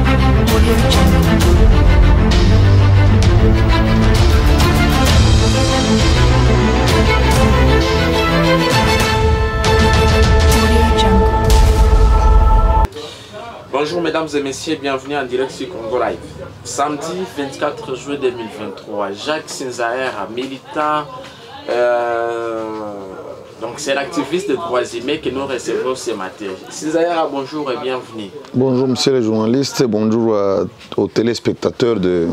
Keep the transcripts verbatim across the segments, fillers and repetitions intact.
Bonjour mesdames et messieurs, bienvenue en direct sur Congo Live. Samedi vingt-quatre juillet deux mille vingt-trois, Jacques Sinzaera, militant, euh, donc c'est l'activiste de droits humains que nous recevons ce matin. Sinzaera, bonjour et bienvenue. Bonjour monsieur le journaliste, bonjour à, aux téléspectateurs de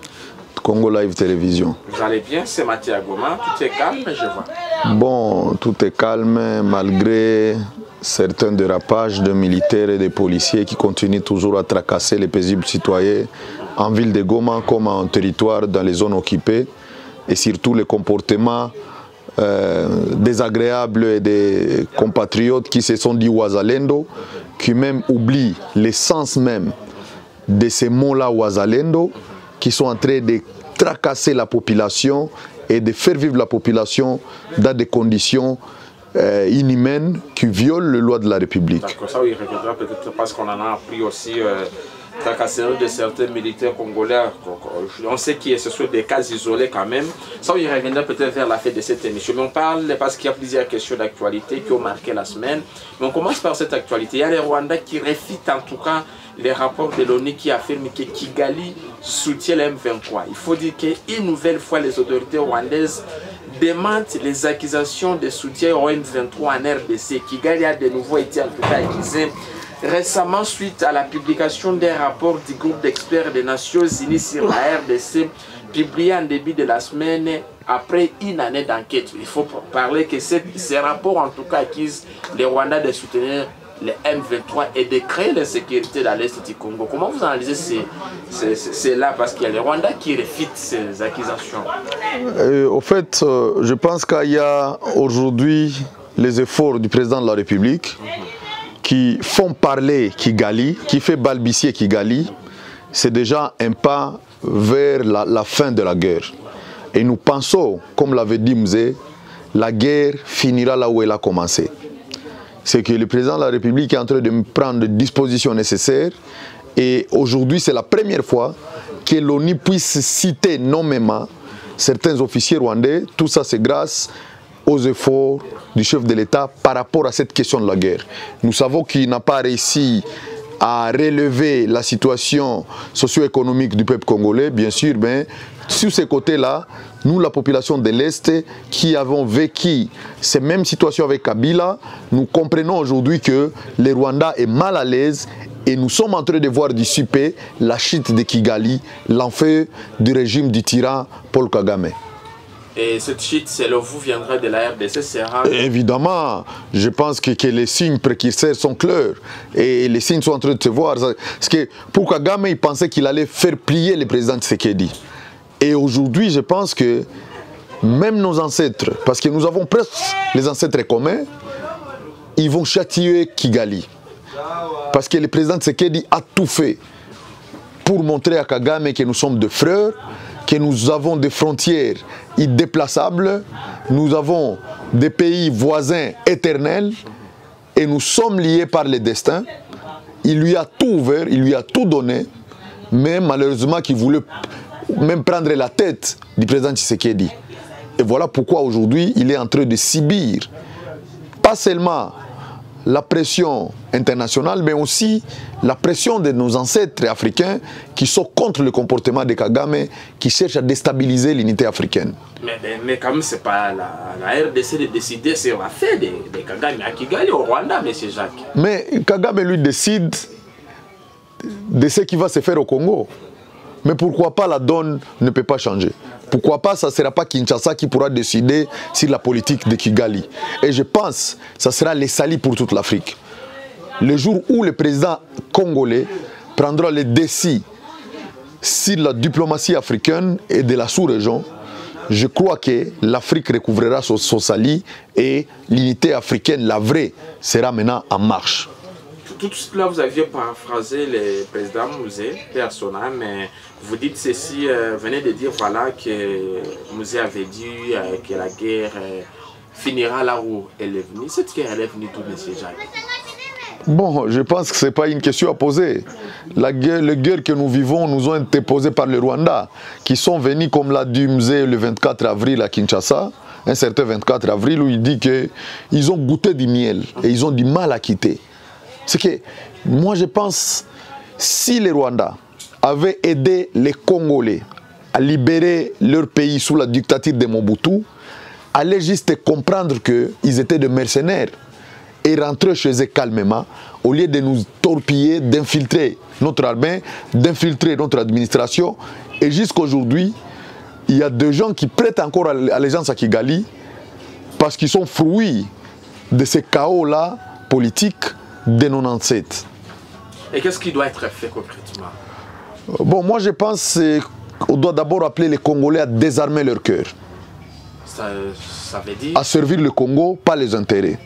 Congo Live Télévision. Vous allez bien ce matin à Goma, tout est calme, je vois. Bon, tout est calme malgré certains dérapages de militaires et de policiers qui continuent toujours à tracasser les paisibles citoyens en ville de Goma comme en territoire dans les zones occupées, et surtout les comportements euh, désagréables des compatriotes qui se sont dit Wazalendo, qui même oublient l'essence même de ces mots-là Wazalendo, qui sont en train de tracasser la population et de faire vivre la population dans des conditions Euh, inhumaine qui viole les lois de la République. D'accord, ça il regrettera peut-être parce qu'on en a appris aussi euh, tracasserie de certains militaires congolais. On sait que ce sont des cas isolés quand même. Ça il reviendra peut-être vers la fin de cette émission. Mais on parle parce qu'il y a plusieurs questions d'actualité qui ont marqué la semaine. Mais on commence par cette actualité. Il y a les Rwandais qui réfutent en tout cas les rapports de l'ONU qui affirment que Kigali soutient le M vingt-trois. Il faut dire qu'une nouvelle fois les autorités rwandaises démentent les accusations de soutien au M vingt-trois en R D C. Kigali a de nouveau été en tout cas accusé récemment suite à la publication d'un rapport du groupe d'experts des Nations Unies sur la R D C publié en début de la semaine après une année d'enquête. Il faut parler que ces rapports en tout cas accusent les Rwandais de soutenir le M vingt-trois et de créer l'insécurité dans l'Est du Congo. Comment vous analysez cela? Parce qu'il y a les Rwandais qui réfutent ces accusations. Euh, au fait, euh, je pense qu'il y a aujourd'hui les efforts du président de la République mm-hmm. qui font parler Kigali, qui fait balbutier Kigali. C'est déjà un pas vers la, la fin de la guerre. Et nous pensons, comme l'avait dit Mzee, la guerre finira là où elle a commencé. C'est que le président de la République est en train de prendre les dispositions nécessaires. Et aujourd'hui, c'est la première fois que l'ONU puisse citer nommément certains officiers rwandais. Tout ça, c'est grâce aux efforts du chef de l'État par rapport à cette question de la guerre. Nous savons qu'il n'a pas réussi à relever la situation socio-économique du peuple congolais, bien sûr, mais sur ces côtés-là, nous, la population de l'Est, qui avons vécu ces mêmes situations avec Kabila, nous comprenons aujourd'hui que le Rwanda est mal à l'aise et nous sommes en train de voir dissiper la chute de Kigali, l'enfer du régime du tyran Paul Kagame. Et cette chute, selon vous, viendra de la R D C, sera... Évidemment, je pense que, que les signes précurseurs sont clairs et les signes sont en train de se voir. Parce que pour Kagame, il pensait qu'il allait faire plier le président Tshisekedi. Et aujourd'hui, je pense que même nos ancêtres, parce que nous avons presque les ancêtres communs, ils vont châtier Kigali. Parce que le président Tshisekedi a tout fait pour montrer à Kagame que nous sommes des frères, que nous avons des frontières indéplaçables, nous avons des pays voisins éternels et nous sommes liés par le destin. Il lui a tout ouvert, il lui a tout donné, mais malheureusement qu'il voulait même prendre la tête du président Tshisekedi. Et voilà pourquoi aujourd'hui il est en train de subir pas seulement la pression internationale, mais aussi la pression de nos ancêtres africains qui sont contre le comportement de Kagame, qui cherchent à déstabiliser l'unité africaine. Mais, mais, mais quand même, ce n'est pas la, la R D C de décider sur l'affaire de, de Kagame à Kigali au Rwanda, M. Jacques. Mais Kagame, lui, décide de ce qui va se faire au Congo. Mais pourquoi pas la donne ne peut pas changer? Pourquoi pas ça ne sera pas Kinshasa qui pourra décider sur la politique de Kigali? Et je pense que ça sera les salis pour toute l'Afrique. Le jour où le président congolais prendra le décis sur la diplomatie africaine et de la sous-région, je crois que l'Afrique recouvrera son, son sali et l'unité africaine, la vraie, sera maintenant en marche. Tout cela, vous aviez paraphrasé le président Mzee, personnel, mais vous dites ceci, euh, venez de dire voilà que Mzee avait dit euh, que la guerre euh, finira là où elle est venue. Cette guerre, elle est venue d'où, M. Jacques? Bon, je pense que ce n'est pas une question à poser. La guerre, les guerres que nous vivons nous ont été posées par le Rwanda, qui sont venus, comme l'a dit Mzee le vingt-quatre avril à Kinshasa, un certain vingt-quatre avril, où il dit qu'ils ont goûté du miel et ils ont du mal à quitter. C'est que, moi je pense, si les Rwandais avaient aidé les Congolais à libérer leur pays sous la dictature de Mobutu, allaient juste comprendre qu'ils étaient des mercenaires et rentrer chez eux calmement, au lieu de nous torpiller, d'infiltrer notre armée, d'infiltrer notre administration. Et jusqu'à aujourd'hui, il y a des gens qui prêtent encore allégeance à Kigali parce qu'ils sont fruits de ce chaos-là politique de quatre-vingt-dix-sept. Et qu'est-ce qui doit être fait concrètement? Bon, moi je pense qu'on doit d'abord appeler les Congolais à désarmer leur cœur. Ça, ça veut dire? À servir le Congo, pas les intérêts.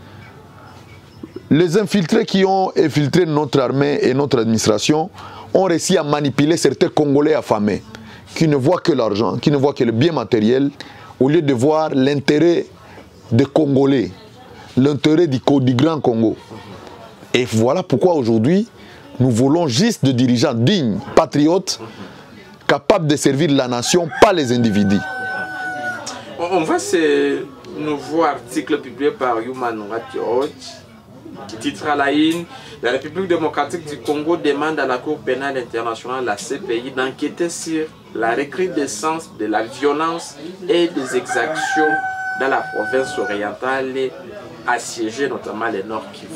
Les infiltrés qui ont infiltré notre armée et notre administration ont réussi à manipuler certains Congolais affamés, qui ne voient que l'argent, qui ne voient que le bien matériel, au lieu de voir l'intérêt des Congolais, l'intérêt du, du grand Congo. Et voilà pourquoi aujourd'hui, nous voulons juste de dirigeants dignes, patriotes, capables de servir la nation, pas les individus. On voit ce nouveau article publié par Human Rights Watch qui titre à la une: la République démocratique du Congo demande à la Cour pénale internationale, la C P I, d'enquêter sur la recrudescence de la violence et des exactions dans la province orientale assiégée, notamment le Nord Kivu.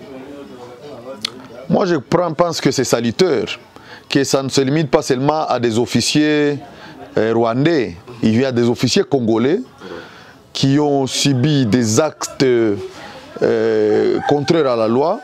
Moi, je pense que c'est salutaire, que ça ne se limite pas seulement à des officiers euh, rwandais. Il y a des officiers congolais qui ont subi des actes euh, contraires à la loi.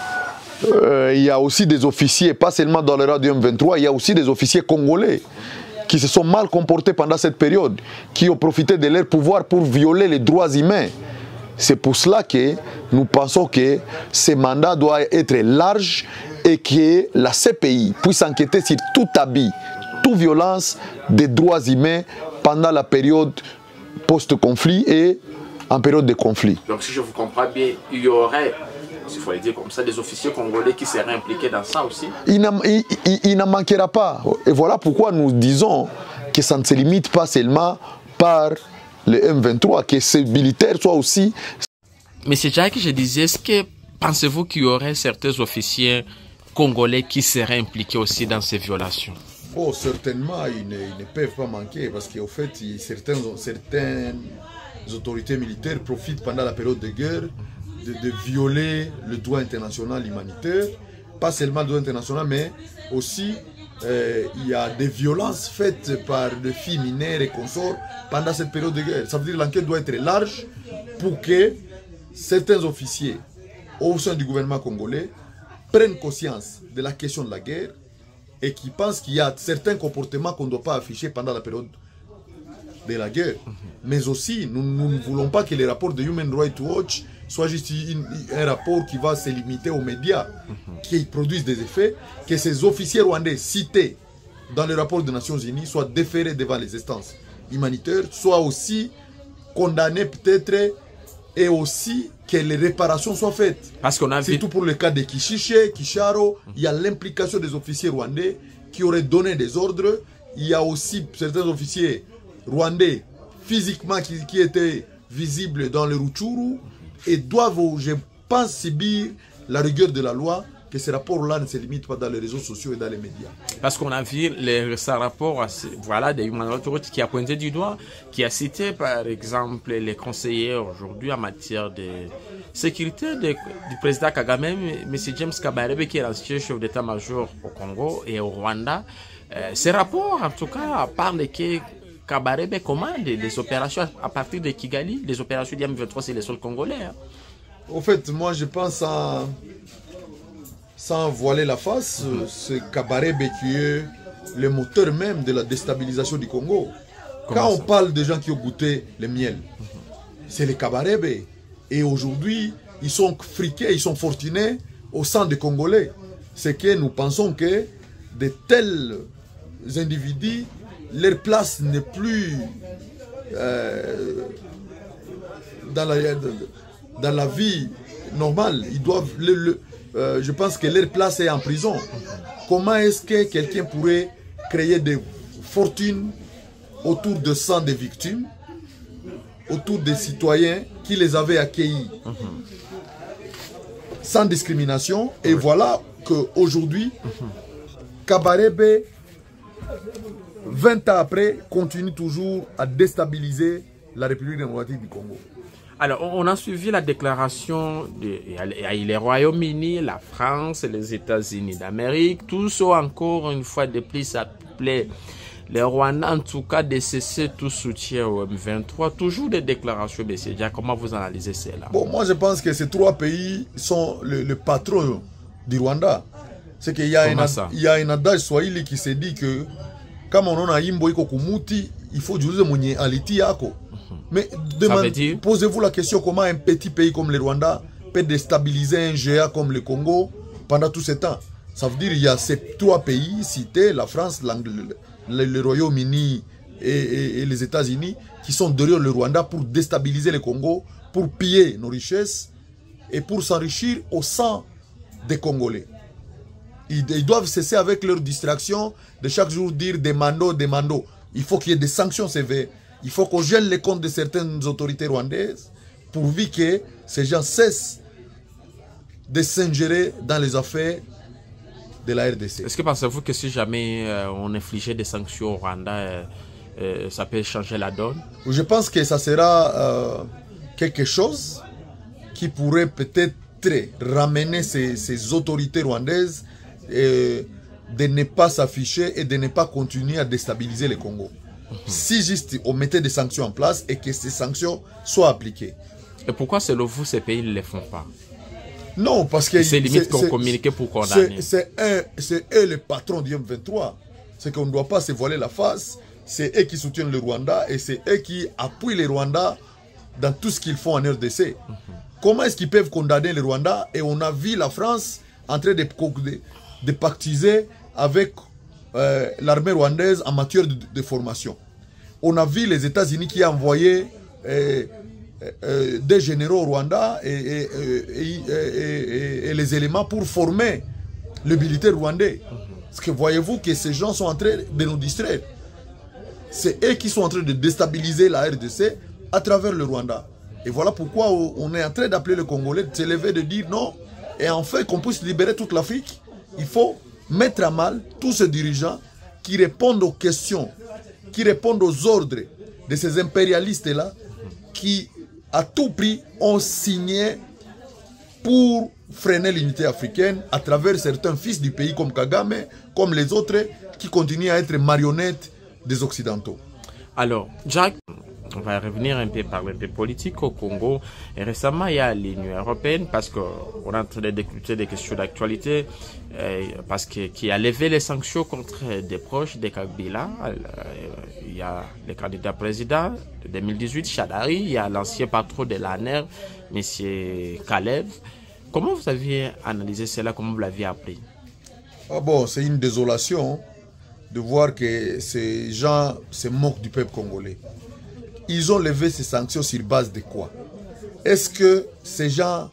Euh, il y a aussi des officiers, pas seulement dans le radio M vingt-trois, il y a aussi des officiers congolais qui se sont mal comportés pendant cette période, qui ont profité de leur pouvoir pour violer les droits humains. C'est pour cela que nous pensons que ce mandat doit être large et que la C P I puisse enquêter sur tout abus, toute violence des droits humains pendant la période post-conflit et en période de conflit. Donc si je vous comprends bien, il y aurait, s'il faut le dire comme ça, des officiers congolais qui seraient impliqués dans ça aussi? Il n'en manquera pas. Et voilà pourquoi nous disons que ça ne se limite pas seulement par le M vingt-trois, que ces militaires soient aussi... Monsieur Jack, je disais, est-ce que pensez-vous qu'il y aurait certains officiers congolais qui seraient impliqués aussi dans ces violations? Oh, certainement, ils ne, ils ne peuvent pas manquer, parce qu'au fait, ils, certains, certaines autorités militaires profitent pendant la période de guerre de, de violer le droit international humanitaire, pas seulement le droit international, mais aussi euh, il y a des violences faites par des filles mineures et consorts pendant cette période de guerre. Ça veut dire que l'enquête doit être large pour que certains officiers au sein du gouvernement congolais prennent conscience de la question de la guerre et qui pensent qu'il y a certains comportements qu'on ne doit pas afficher pendant la période de la guerre. Mais aussi, nous, nous ne voulons pas que les rapports de Human Rights Watch soient juste une, un rapport qui va se limiter aux médias, qui produisent des effets, que ces officiers rwandais cités dans le rapport des Nations Unies soient déférés devant les instances humanitaires, soient aussi condamnés peut-être, et aussi que les réparations soient faites. Parce qu'on a vu... Surtout pour le cas de Kishiche, Kisharo, il y a l'implication des officiers rwandais qui auraient donné des ordres. Il y a aussi certains officiers rwandais physiquement qui, qui étaient visibles dans le Rutshuru et doivent, je pense, subir la rigueur de la loi, que ces rapports-là ne se limitent pas dans les réseaux sociaux et dans les médias. Parce qu'on a vu les rapports, voilà, de Human Rights Watch qui a pointé du doigt, qui a cité par exemple les conseillers aujourd'hui en matière de sécurité de, du président Kagame, M. James Kabarebe, qui est l'ancien chef d'état-major au Congo et au Rwanda. Euh, ces rapports, en tout cas, parlent que Kabarebe commande des opérations à partir de Kigali, les opérations d'I M vingt-trois, c'est les sols congolais. Hein. Au fait, moi je pense à... Sans voiler la face, c'est Kabarebe qui est le moteur même de la déstabilisation du Congo. Comment Quand ça? on parle de gens qui ont goûté le miel, c'est les Kabarebe. Et aujourd'hui, ils sont friqués, ils sont fortunés au sein des Congolais. C'est que nous pensons que de tels individus, leur place n'est plus euh, dans, la, dans la vie normal. Ils doivent, le, le, euh, je pense que leur place est en prison. Comment est-ce que quelqu'un pourrait créer des fortunes autour de sang des victimes, autour des citoyens qui les avaient accueillis sans discrimination? Et voilà qu'aujourd'hui, Kabarebe, vingt ans après, continue toujours à déstabiliser la République démocratique du Congo. Alors, on a suivi la déclaration de les Royaumes-Unis, la France, les États-Unis d'Amérique. Tous ont encore une fois de plus appelé les Rwandais, en tout cas, de cesser tout soutien au M vingt-trois. Toujours des déclarations, M. Dia. Comment vous analysez cela? Bon, moi, je pense que ces trois pays sont le, le patron du Rwanda. C'est qu'il y a un, il y a un adage swahili qui se dit que comme on a imbo iko kumuti, il faut juger mwenye aliti yako. Mais posez-vous la question, comment un petit pays comme le Rwanda peut déstabiliser un géant comme le Congo pendant tout ce temps? Ça veut dire qu'il y a ces trois pays cités, la France, le, le Royaume-Uni et, et, et les États-Unis, qui sont derrière le Rwanda pour déstabiliser le Congo, pour piller nos richesses et pour s'enrichir au sang des Congolais. Ils, ils doivent cesser avec leur distraction de chaque jour dire demando, demando. Il faut qu'il y ait des sanctions sévères. Il faut qu'on gèle les comptes de certaines autorités rwandaises pourvu que ces gens cessent de s'ingérer dans les affaires de la R D C. Est-ce que pensez-vous que si jamais euh, on infligeait des sanctions au Rwanda, euh, euh, ça peut changer la donne? Je pense que ça sera euh, quelque chose qui pourrait peut-être ramener ces, ces autorités rwandaises et de ne pas s'afficher et de ne pas continuer à déstabiliser le Congo. Si juste on mettait des sanctions en place et que ces sanctions soient appliquées. Et pourquoi selon vous ces pays ne les font pas? Non, parce que c'est limite qu'on communique pour condamner. C'est eux les patrons du M vingt-trois. C'est qu'on ne doit pas se voiler la face. C'est eux qui soutiennent le Rwanda et c'est eux qui appuient le Rwanda dans tout ce qu'ils font en R D C. Mm-hmm. Comment est-ce qu'ils peuvent condamner le Rwanda? Et on a vu la France en train de, de, de pactiser avec euh, l'armée rwandaise en matière de, de formation. On a vu les États-Unis qui ont envoyé euh, euh, des généraux au Rwanda et, et, et, et, et, et les éléments pour former le militaire rwandais. Parce que voyez-vous que ces gens sont en train de nous distraire. C'est eux qui sont en train de déstabiliser la R D C à travers le Rwanda. Et voilà pourquoi on est en train d'appeler le Congolais de s'élever, de dire non. Et enfin, qu'on puisse libérer toute l'Afrique, il faut mettre à mal tous ces dirigeants qui répondent aux questions, qui répondent aux ordres de ces impérialistes-là, qui à tout prix ont signé pour freiner l'unité africaine à travers certains fils du pays comme Kagame, comme les autres qui continuent à être marionnettes des Occidentaux. Alors, Jack, on va revenir un peu parler un peu politique au Congo. Et récemment, il y a l'Union européenne, parce qu'on est en train de discuter des questions d'actualité, euh, parce que qui a levé les sanctions contre des proches de Kabila. Euh, il y a le candidat président de deux mille dix-huit, Shadari, il y a l'ancien patron de l'A N R, M. Kalev. Comment vous aviez analysé cela, comment vous l'aviez appris? Ah bon, c'est une désolation de voir que ces gens se moquent du peuple congolais. Ils ont levé ces sanctions sur base de quoi? Est-ce que ces gens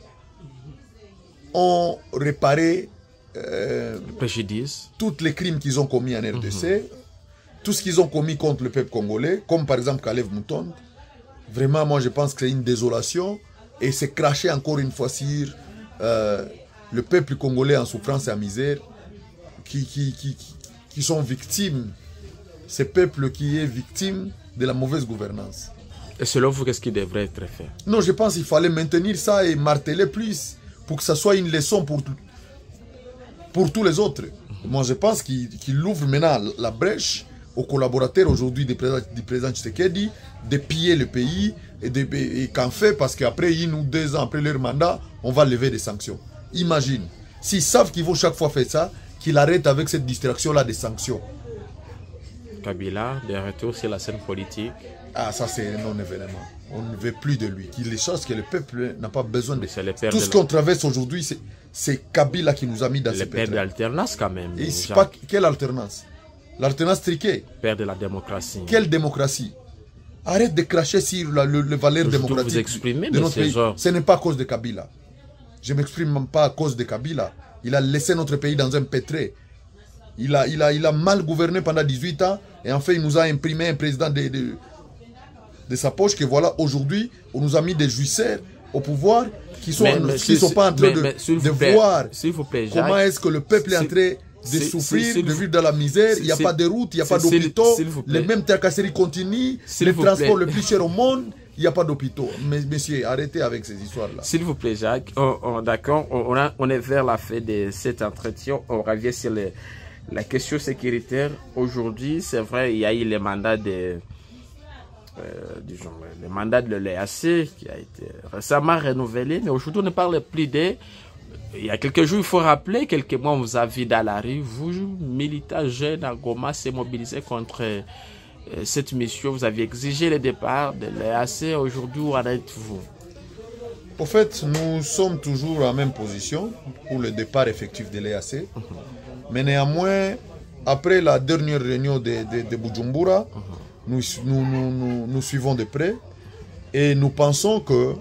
ont réparé euh, préjudice, tous les crimes qu'ils ont commis en R D C, mm-hmm. tout ce qu'ils ont commis contre le peuple congolais, comme par exemple Kalev Mouton? Vraiment, moi je pense que c'est une désolation et c'est cracher encore une fois sur euh, le peuple congolais en souffrance et en misère qui, qui, qui, qui, qui sont victimes, ce peuple qui est victime de la mauvaise gouvernance. Et selon vous, qu'est-ce qui devrait être fait? Non, je pense qu'il fallait maintenir ça et marteler plus pour que ça soit une leçon pour, pour tous les autres. Mm-hmm. Moi, je pense qu'il qu'il ouvre maintenant la brèche aux collaborateurs aujourd'hui du président, du président Tshisekedi de piller le pays et, et qu'en fait, parce qu'après une ou deux ans après leur mandat, on va lever des sanctions. Imagine, s'ils savent qu'ils vont chaque fois faire ça, qu'ils arrêtent avec cette distraction-là des sanctions. Kabila, de retour sur la scène politique. Ah, ça c'est un non-événement. On ne veut plus de lui. Il est chose que le peuple n'a pas besoin de... Tout ce qu'on traverse aujourd'hui, c'est Kabila qui nous a mis dans ce pétrin. Le père de l'alternance quand même. Et c'est pas... Quelle alternance? L'alternance triquée. Père de la démocratie. Quelle démocratie? Arrête de cracher sur la, le, le valeur démocratique vous exprimez de notre pays. Ce n'est pas à cause de Kabila. Je ne m'exprime même pas à cause de Kabila. Il a laissé notre pays dans un pétré. Il a, il a, il a mal gouverné pendant dix-huit ans. Et en fait, il nous a imprimé un président de, de, de sa poche que voilà, aujourd'hui, on nous a mis des jouisseurs au pouvoir qui sont, mais, mais, qui sont pas en train mais, de, mais, de plaît, voir plaît, comment est-ce que le peuple est en train de souffrir, de vivre dans la misère. Il n'y a pas de route, il n'y a pas d'hôpitaux. Les mêmes tracasseries continuent. Les transports les plus chers au monde. Il n'y a pas d'hôpitaux. Mais messieurs, arrêtez avec ces histoires-là. S'il vous plaît, Jacques. Oh, oh, D'accord, on, on est vers la fin de cet entretien. On revient sur les, la question sécuritaire. Aujourd'hui, c'est vrai, il y a eu les mandats de, euh, disons, le mandat de l'E A C qui a été récemment renouvelé. Mais aujourd'hui, on ne parle plus des... Il y a quelques jours, il faut rappeler, quelques mois, on vous a vu dans la rue. Vous, militants jeunes à Goma, s'est mobilisé contre... cette mission, vous avez exigé le départ de l'E A C. Aujourd'hui, où en êtes-vous? Au fait, nous sommes toujours en même position pour le départ effectif de l'E A C. Uh-huh. Mais néanmoins, après la dernière réunion de, de, de Bujumbura, uh-huh. nous, nous, nous, nous, nous suivons de près et nous pensons que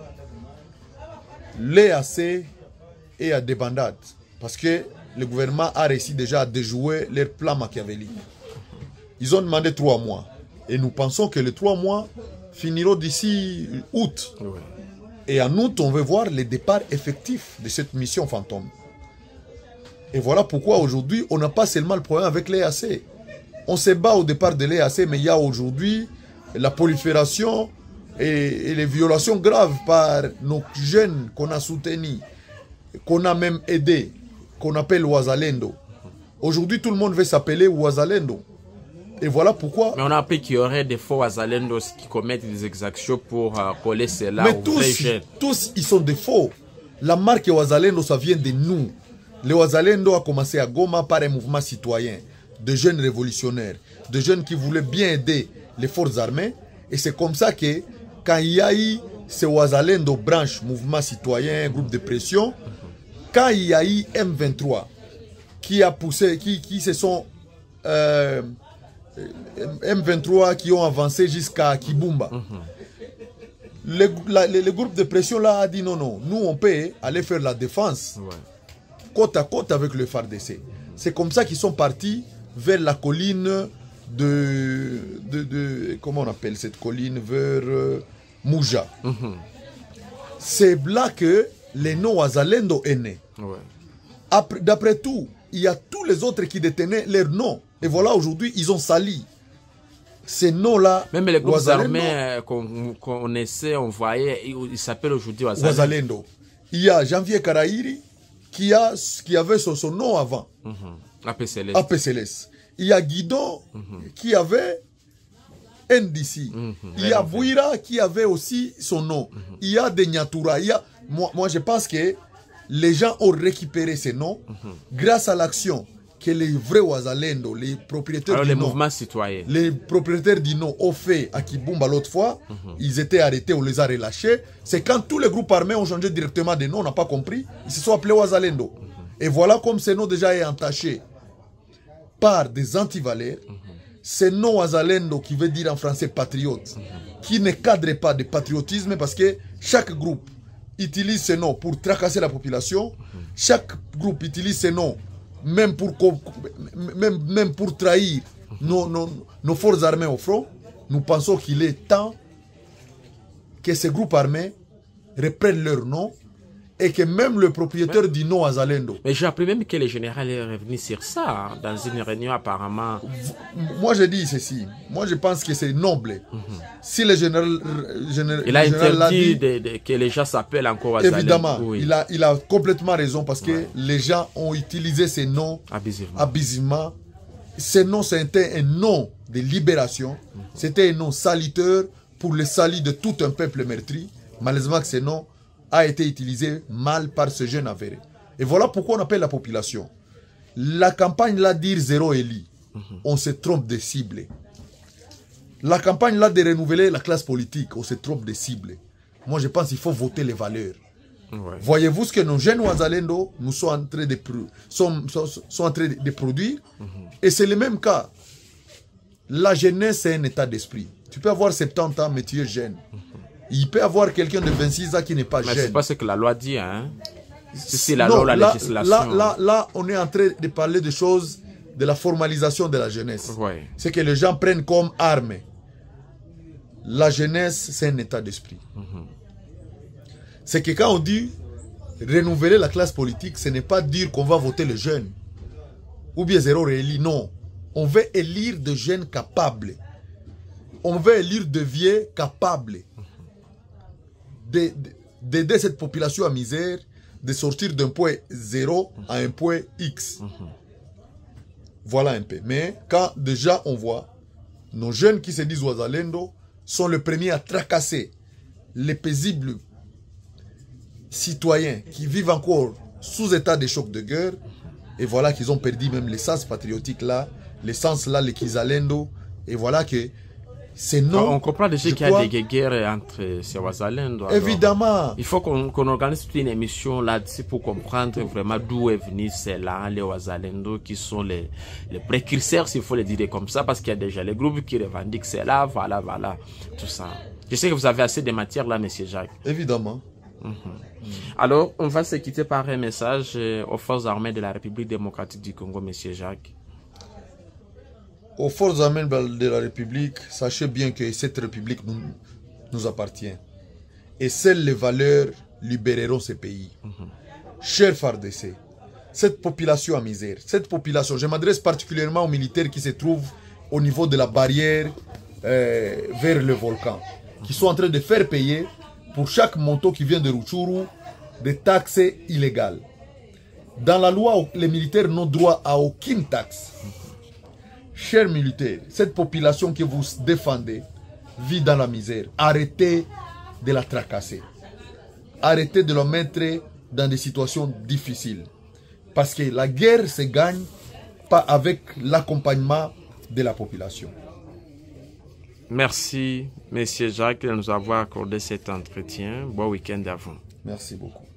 l'E A C est à débandade parce que le gouvernement a réussi déjà à déjouer leur plan machiavélique. Ils ont demandé trois mois. Et nous pensons que les trois mois finiront d'ici août. Ouais. Et en août, on veut voir le départ effectif de cette mission fantôme. Et voilà pourquoi aujourd'hui, on n'a pas seulement le problème avec l'E A C. On se bat au départ de l'E A C, mais il y a aujourd'hui la prolifération et, et les violations graves par nos jeunes qu'on a soutenus, qu'on a même aidés, qu'on appelle Wazalendo. Aujourd'hui, tout le monde veut s'appeler Wazalendo. Et voilà pourquoi... Mais on a appris qu'il y aurait des faux Wazalendos qui commettent des exactions pour euh, coller cela aux vrais jeunes. Tous, ils sont des faux. La marque Wazalendo, ça vient de nous. Le Wazalendo a commencé à Goma par un mouvement citoyen, de jeunes révolutionnaires, de jeunes qui voulaient bien aider les forces armées. Et c'est comme ça que, quand il y a eu ce Wazalendo branche, mouvement citoyen, groupe de pression, quand il y a eu M vingt-trois, qui a poussé, qui, qui se sont... Euh, M vingt-trois qui ont avancé jusqu'à Kibumba. Mm-hmm. le, la, le, le groupe de pression là a dit non, non, nous on peut aller faire la défense ouais. côte à côte avec le F A R D C. C'est comme ça qu'ils sont partis vers la colline de, de, de comment on appelle cette colline, vers euh, Mouja. Mm-hmm. C'est là que le nom Wazalendo est né. Ouais. D'après tout, il y a tous les autres qui détenaient leur nom. Et voilà, aujourd'hui, ils ont sali ces noms-là. Même les groupes armés qu'on qu essaie, on voyait, ils s'appellent aujourd'hui Wazalendo. Wazalendo. Il y a Janvier Karairi qui, a, qui avait son, son nom avant. Mm-hmm. A P C L S. A P C L S. Il y a Guidon mm-hmm. qui avait N D C. Mm-hmm. Il y a Bouira qui avait aussi son nom. Mm-hmm. Il y a des Nyatura. Il y a... moi, moi, je pense que les gens ont récupéré ces noms mm-hmm. grâce à l'action que les vrais Wazalendo, les propriétaires Alors, du les nom, mouvements citoyens, les propriétaires du nom ont fait à Kibumba l'autre fois, mm-hmm. ils étaient arrêtés, on les a relâchés. C'est quand tous les groupes armés ont changé directement de nom, on n'a pas compris, ils se sont appelés Wazalendo. Mm-hmm. Et voilà comme ce nom déjà est entaché par des antivaleurs. Mm-hmm. Ce nom Wazalendo qui veut dire en français patriote, mm-hmm. qui ne cadre pas de patriotisme parce que chaque groupe utilise ce nom pour tracasser la population, mm-hmm. chaque groupe utilise ce nom même pour, même, même pour trahir nos, nos, nos forces armées au front. Nous pensons qu'il est temps que ces groupes armés reprennent leur nom et que même le propriétaire dit non à Wazalendo. Mais j'ai appris même que le général est revenu sur ça, hein, dans une réunion apparemment. Moi je dis ceci, moi je pense que c'est noble. Mm-hmm. Si le général... général il a interdit de, de, que les gens s'appellent encore Wazalendo. Évidemment, oui. il, a, il a complètement raison parce que ouais. les gens ont utilisé ces noms abusivement. abusivement. Ces noms c'était un nom de libération, mm-hmm. c'était un nom saliteur pour le salut de tout un peuple meurtri. Malheureusement que ces noms a été utilisé mal par ce jeune avéré. Et voilà pourquoi on appelle la population. La campagne là dire zéro élit, mm-hmm. on se trompe de cible. La campagne là de renouveler la classe politique, on se trompe de cible. Moi je pense qu'il faut voter les valeurs. Ouais. Voyez-vous ce que nos jeunes Wazalendo nous sont en train de, sont, sont, sont en train de produire. Mm-hmm. Et c'est le même cas. La jeunesse c'est un état d'esprit. Tu peux avoir soixante-dix ans mais tu es jeune. Mm-hmm. Il peut y avoir quelqu'un de vingt-six ans qui n'est pas mais jeune. C'est pas ce que la loi dit, hein? c'est la loi, la là, législation. Là, là, là, on est en train de parler de choses, de la formalisation de la jeunesse. Ouais. C'est que les gens prennent comme arme. La jeunesse, c'est un état d'esprit. Mm-hmm. C'est que quand on dit renouveler la classe politique, ce n'est pas dire qu'on va voter les jeunes. Ou bien zéro réélu, non. On veut élire des jeunes capables. On veut élire des vieux capables. D'aider cette population à misère, de sortir d'un point zéro à un point X. Voilà un peu. Mais quand déjà on voit nos jeunes qui se disent Wazalendo sont les premiers à tracasser les paisibles citoyens qui vivent encore sous état de choc de guerre, et voilà qu'ils ont perdu même l'essence patriotique là, l'essence là, les Kizalendo, et voilà que c'est non. On comprend déjà qu'il y a des guerres entre ces Wazalendo. Évidemment. Il faut qu'on qu'on organise toute une émission là-dessus pour comprendre vraiment d'où est venu cela, les Wazalendo qui sont les, les précurseurs, s'il faut le dire comme ça, parce qu'il y a déjà les groupes qui revendiquent cela, voilà, voilà, tout ça. Je sais que vous avez assez de matière là, monsieur Jacques. Évidemment. Mm-hmm. Alors, on va se quitter par un message aux forces armées de la République démocratique du Congo, monsieur Jacques. Aux forces armées de la République, sachez bien que cette République nous, nous appartient. Et seules les valeurs libéreront ce pays. Mm-hmm. Chers F A R D C, cette population à misère, cette population, je m'adresse particulièrement aux militaires qui se trouvent au niveau de la barrière euh, vers le volcan, qui sont en train de faire payer pour chaque moto qui vient de Rutshuru des taxes illégales. Dans la loi, les militaires n'ont droit à aucune taxe. Chers militaires, cette population que vous défendez vit dans la misère. Arrêtez de la tracasser. Arrêtez de la mettre dans des situations difficiles. Parce que la guerre se gagne pas avec l'accompagnement de la population. Merci, monsieur Jacques, de nous avoir accordé cet entretien. Bon week-end à vous. Merci beaucoup.